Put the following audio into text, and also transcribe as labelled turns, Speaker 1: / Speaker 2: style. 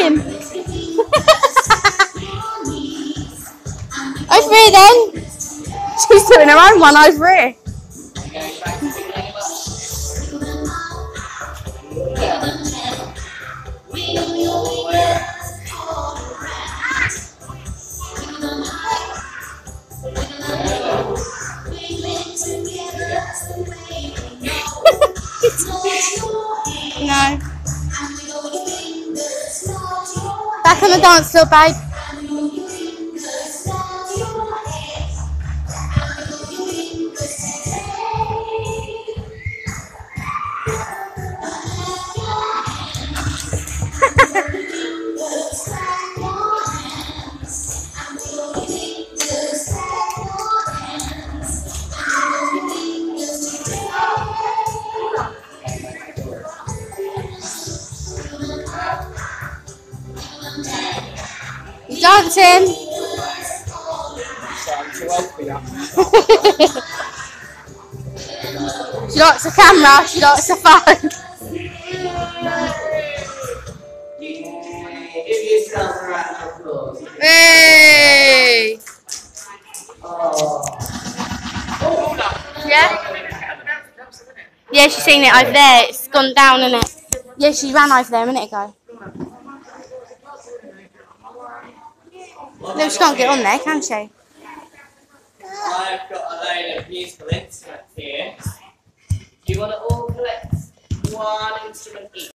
Speaker 1: doing? Over here then. She's doing her own one over here. No. Back on the dance floor, babe. You dancing? She likes the camera, she likes the phone. Hey! Yeah? Yeah, she's seen it over there. It's gone down, isn't it? Yeah, she ran over there a minute ago. No, she can't get on there, can she?
Speaker 2: I've got a load of musical instruments here. Do you want to all collect one instrument each?